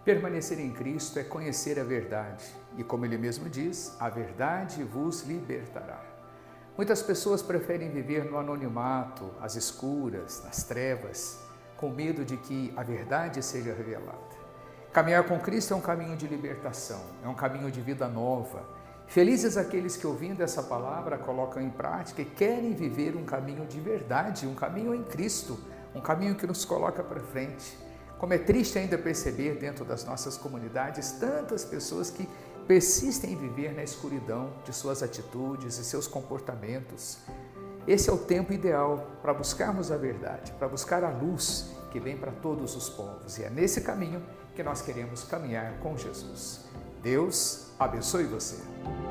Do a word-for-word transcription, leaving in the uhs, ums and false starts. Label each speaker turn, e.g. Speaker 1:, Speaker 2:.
Speaker 1: Permanecer em Cristo é conhecer a verdade e, como Ele mesmo diz, a verdade vos libertará. Muitas pessoas preferem viver no anonimato, às escuras, nas trevas, com medo de que a verdade seja revelada. Caminhar com Cristo é um caminho de libertação, é um caminho de vida nova. Felizes aqueles que, ouvindo essa palavra, colocam em prática e querem viver um caminho de verdade, um caminho em Cristo, um caminho que nos coloca para frente. Como é triste ainda perceber dentro das nossas comunidades tantas pessoas que persistem em viver na escuridão de suas atitudes e seus comportamentos. Esse é o tempo ideal para buscarmos a verdade, para buscar a luz que vem para todos os povos. E é nesse caminho que nós queremos caminhar com Jesus. Deus abençoe você.